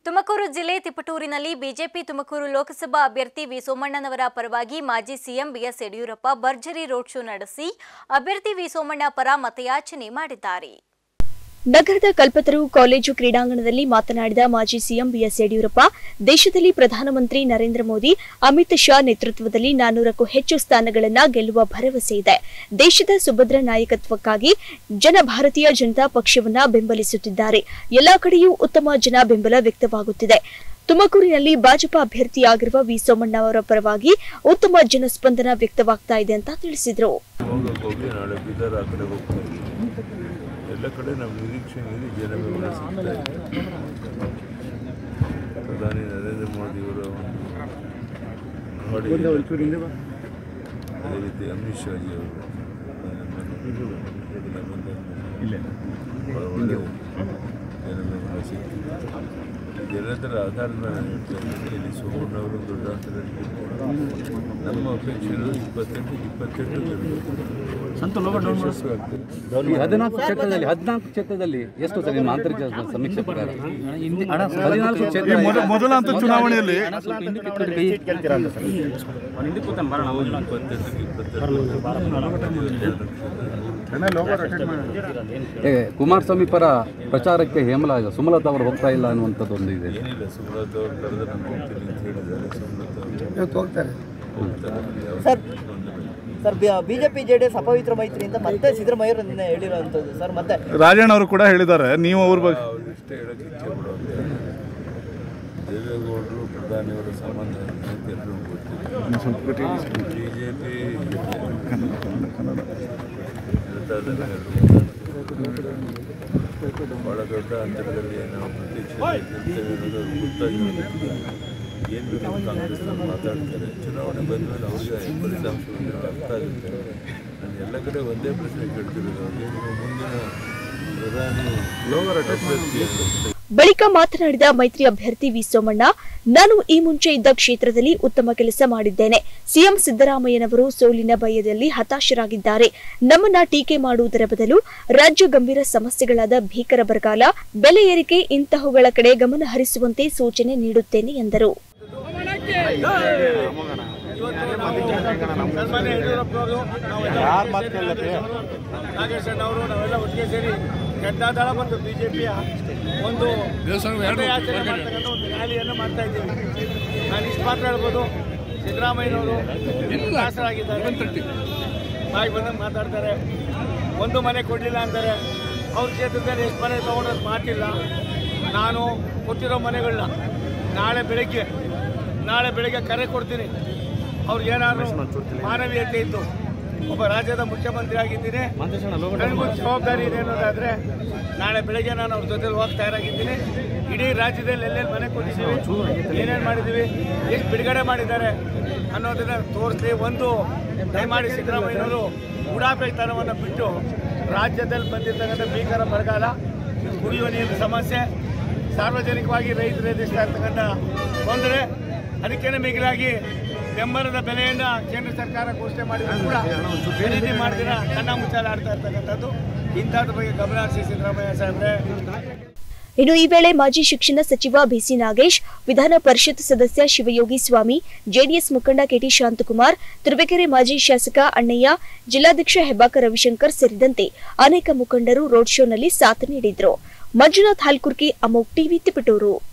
ತುಮಕೂರು ಜಿಲ್ಲೆ ತಿಪಟೂರಿನಲ್ಲಿ ಬಿಜೆಪಿ ತುಮಕೂರು ಲೋಕಸಭಾ ಅಭ್ಯರ್ಥಿ ವಿ ಸೋಮಣ್ಣನವರ ಪರವಾಗಿ ಮಾಜಿ ಸಿಎಂ ಬಿಎಸ್ ಯಡಿಯೂರಪ್ಪ ಭರ್ಜರಿ ರೋಡ್ ಶೋ ನಡೆಸಿ ಅಭ್ಯರ್ಥಿ ವಿ ಸೋಮಣ್ಣ ಪರ ಮತಯಾಚನೆ ಮಾಡಿದ್ದಾರೆ. ನಗರದ ಕಲ್ಪತರು ಕಾಲೇಜು ಕ್ರೀಡಾಂಗಣದಲ್ಲಿ ಮಾತನಾಡಿದ ಮಾಜಿ ಸಿಎಂ ಬಿಎಸ್ ಯಡಿಯೂರಪ್ಪ, ದೇಶದಲ್ಲಿ ಪ್ರಧಾನಮಂತ್ರಿ ನರೇಂದ್ರ ಮೋದಿ, ಅಮಿತ್ ಶಾ ನೇತೃತ್ವದಲ್ಲಿ 400ಕ್ಕೂ ಹೆಚ್ಚು ಸ್ಥಾನಗಳನ್ನು ಗೆಲ್ಲುವ ಭರವಸೆ ಇದೆ. ದೇಶದ ಸುಭದ್ರ ನಾಯಕತ್ವಕ್ಕಾಗಿ ಜನ ಭಾರತೀಯ ಜನತಾ ಪಕ್ಷವನ್ನ ಬೆಂಬಲಿಸುತ್ತಿದ್ದಾರೆ. ಎಲ್ಲಾ ಕಡೆಯೂ ಉತ್ತಮ ಜನ ಬೆಂಬಲ ವ್ಯಕ್ತವಾಗುತ್ತಿದೆ. ತುಮಕೂರಿನಲ್ಲಿ ಭಾಜಪಾ ಅಭ್ಯರ್ಥಿಯಾಗಿರುವ ವಿ ಸೋಮಣ್ಣ ಅವರ ಪರವಾಗಿ ಉತ್ತಮ ಜನಸ್ಪಂದನ ವ್ಯಕ್ತವಾಗ್ತಾ ಇದೆ ಅಂತ ತಿಳಿಸಿದರು. ಎಲ್ಲ ಕಡೆ ನಮ್ಮ ನಿರೀಕ್ಷೆ ಮೀರಿ ಜನ ಬೆಂಬಲ ಸಿಗ್ತಾ ಇದೆ. ಪ್ರಧಾನಿ ನರೇಂದ್ರ ಮೋದಿಯವರ ಅದೇ ರೀತಿ ಅಮಿತ್ ಶಾಜಿ ಅವರು ಒಳ್ಳೆಯ ಜನ ಬೆಂಬಲ ಸಿಗ್ತಿದೆ. ಇದೆಲ್ಲದರ ಆಧಾರದ ಮೇಲೆ ಇಲ್ಲಿ ಸೋಮಣ್ಣ ಅವರು ದೊಡ್ಡ ಅಂತರದಲ್ಲಿ ನಮ್ಮ ಅಪೇಕ್ಷೆ 14 ಕ್ಷೇತ್ರದಲ್ಲಿ ಎಷ್ಟು ಸರ್ ನಿಮ್ಮ ಆಂತರಿಕ ಸಮೀಕ್ಷೆ ಪ್ರಕಾರ? ಮೊದಲ ಹಂತದ ಚುನಾವಣೆಯಲ್ಲಿ ಕುಮಾರಸ್ವಾಮಿ ಪರ ಪ್ರಚಾರಕ್ಕೆ ಸುಮಲತಾ ಅವರು ಹೋಗ್ತಾ ಇಲ್ಲ ಅನ್ನುವಂಥದ್ದು ಒಂದು ಇದೆ. ಏನಿಲ್ಲ, ಸುಮಲತಾ ಅವರು ಕರೆದ ನಾನು ಹೋಗ್ತೀನಿ ಅಂತ ಹೇಳಿದ್ದಾರೆ. ಸುಮಲತಾ ಹೋಗ್ತಾರೆ ಸರ್. ಬಿಜೆಪಿ ಜೆಡಿಎಸ್ ಅಪವಿತ್ರ ಮೈತ್ರಿಯಿಂದ ಮತ್ತೆ ಸಿದ್ದರಾಮಯ್ಯ ನಿನ್ನೆ ಹೇಳಿರುವಂಥದ್ದು ಸರ್. ಮತ್ತೆ ರಾಜಣ್ಣ ಅವರು ಕೂಡ ಹೇಳಿದ್ದಾರೆ. ನೀವು ಅವ್ರ ಬಗ್ಗೆ ಇಷ್ಟೇ ಹೇಳಕ್ಕೆ ಇಚ್ಛೆ ಪಡೋದು, ದೇವೇಗೌಡರು ಪ್ರಧಾನಿಯವರ ಸಂಬಂಧ ಎಲ್ಲರೂ ಗೊತ್ತಿದೆ. ಬಿಜೆಪಿ ಬಹಳ ದೊಡ್ಡ ಅಂತರದಲ್ಲಿ ನಾವು ಪ್ರತೀಕ್ಷೆ ಗೊತ್ತಾಗಿರೋದು. ಏನು ಕಾಂಗ್ರೆಸ್ ಮಾತಾಡ್ತಾರೆ, ಚುನಾವಣೆ ಬಂದ ಮೇಲೆ ಅವ್ರಿಗೆ ಫಲಿತಾಂಶವನ್ನು ಅರ್ಥ ಆಗುತ್ತೆ. ನಾನು ಎಲ್ಲ ಕಡೆ ಒಂದೇ ಪ್ರಶ್ನೆ ಕೇಳ್ತಿರೋದು, ನೀವು ಮುಂದಿನ ಪ್ರಧಾನಿ ಬಳಿಕ ಮಾತನಾಡಿದ ಮೈತ್ರಿ ಅಭ್ಯರ್ಥಿ ವಿ ಸೋಮಣ್ಣ, ನಾನು ಈ ಮುಂಚೆ ಇದ್ದ ಕ್ಷೇತ್ರದಲ್ಲಿ ಉತ್ತಮ ಕೆಲಸ ಮಾಡಿದ್ದೇನೆ. ಸಿಎಂ ಸಿದ್ದರಾಮಯ್ಯನವರು ಸೋಲಿನ ಭಯದಲ್ಲಿ ಹತಾಶರಾಗಿದ್ದಾರೆ. ನಮ್ಮನ್ನ ಟೀಕೆ ಮಾಡುವುದರ ಬದಲು ರಾಜ್ಯ ಗಂಭೀರ ಸಮಸ್ಯೆಗಳಾದ ಭೀಕರ ಬರಗಾಲ, ಬೆಲೆ ಏರಿಕೆ ಇಂತಹವುಗಳ ಕಡೆ ಗಮನ ಹರಿಸುವಂತೆ ಸೂಚನೆ ನೀಡುತ್ತೇನೆ ಎಂದರು. ನಾವೆಲ್ಲ ಒಟ್ಟಿಗೆ ಸೇರಿ ಜನತಾದಳ ಮತ್ತು ಬಿಜೆಪಿಯ ಒಂದು ರ್ಯಾಲಿಯನ್ನು ಮಾಡ್ತಾ ಇದ್ದೀವಿ. ನಾನು ಇಷ್ಟು ಮಾತ್ರ ಹೇಳ್ಬೋದು, ಸಿದ್ದರಾಮಯ್ಯನವರು ದಾಸರಾಗಿದ್ದಾರೆ, ಬಾಯಿ ಬಂದಂಗೆ ಮಾತಾಡ್ತಾರೆ. ಒಂದು ಮನೆ ಕೊಡಲಿಲ್ಲ ಅಂತಾರೆ. ಅವ್ರ ಕ್ಷೇತ್ರದಲ್ಲಿ ಎಷ್ಟು ಮನೆ ತೊಗೊಂಡೋದು ಮಾತಿಲ್ಲ. ನಾನು ಕೊಟ್ಟಿರೋ ಮನೆಗಳನ್ನ ನಾಳೆ ಬೆಳಗ್ಗೆ ಕರೆ ಕೊಡ್ತೀನಿ. ಅವ್ರಿಗೇನಾದ್ರು ಮಾನವೀಯತೆ ಇದ್ದು ಒಬ್ಬ ರಾಜ್ಯದ ಮುಖ್ಯಮಂತ್ರಿ ಆಗಿದ್ದೀನಿ, ನನಗೂ ಜವಾಬ್ದಾರಿ ಇದೆ ಅನ್ನೋದಾದರೆ ನಾಳೆ ಬೆಳಗ್ಗೆ ನಾನು ಅವ್ರ ಜೊತೆಲಿ ಹೋಗಿ ತಯಾರಾಗಿದ್ದೀನಿ. ಇಡೀ ರಾಜ್ಯದಲ್ಲಿ ಎಲ್ಲೆಲ್ಲಿ ಮನೆ ಕೊಟ್ಟಿದ್ದೀವಿ, ಏನೇನು ಮಾಡಿದ್ದೀವಿ, ಎಷ್ಟು ಬಿಡುಗಡೆ ಮಾಡಿದ್ದಾರೆ ಅನ್ನೋದನ್ನು ತೋರಿಸಲಿ. ಒಂದು ದಯಮಾಡಿ ಸಿದ್ದರಾಮಯ್ಯನವರು ಉಡಾಪೆತನವನ್ನು ಬಿಟ್ಟು ರಾಜ್ಯದಲ್ಲಿ ಬಂದಿರ್ತಕ್ಕಂಥ ಭೀಕರ ಬರಗಾಲ, ಕುಡಿಯುವ ನೀರಿನ ಸಮಸ್ಯೆ, ಸಾರ್ವಜನಿಕವಾಗಿ ರೈತರು ಎದುರಿಸ್ತಾ ಇರ್ತಕ್ಕಂಥ ತೊಂದರೆ, ಅದಕ್ಕೇನೆ ಮಿಗಿಲಾಗಿ ಬೆಂಬಲದ ಬೆಲೆಯನ್ನು ಕೇಂದ್ರ ಸರ್ಕಾರ ಘೋಷಣೆ ಮಾಡಿದ್ರು ಕೂಡ ಖರೀದಿ ಮಾಡಿದಿರ ಕಣ್ಣ ಮುಚ್ಚಾಲೆ ಆಡ್ತಾ ಇರ್ತಕ್ಕಂಥದ್ದು. ಇಂಥದ್ರ ಬಗ್ಗೆ ಗಮನ ಹರಿಸಿ ಸಿದ್ದರಾಮಯ್ಯ ಸಾಹೇಬ್ರೆ. ಇನ್ನು ಈ ವೇಳೆ ಮಾಜಿ ಶಿಕ್ಷಣ ಸಚಿವ ಬಿಸಿ ನಾಗೇಶ್, ವಿಧಾನ ಪರಿಷತ್ ಸದಸ್ಯ ಶಿವಯೋಗಿ ಸ್ವಾಮಿ, ಜೆಡಿಎಸ್ ಮುಖಂಡ ಕೆಟಿ ಶಾಂತಕುಮಾರ್, ತುರುವೇಕೆರೆ ಮಾಜಿ ಶಾಸಕ ಅಣ್ಣಯ್ಯ, ಜಿಲ್ಲಾಧ್ಯಕ್ಷ ಹೆಬ್ಬಾಕ ರವಿಶಂಕರ್ ಸೇರಿದಂತೆ ಅನೇಕ ಮುಖಂಡರು ರೋಡ್ ಶೋನಲ್ಲಿ ಸಾಥ್ ನೀಡಿದ್ರು. ಮಂಜುನಾಥ್ ಹಾಲ್ಕುರ್ಕಿ, ಅಮೋಕ್ ಟಿವಿ, ತಿಪಟೂರು.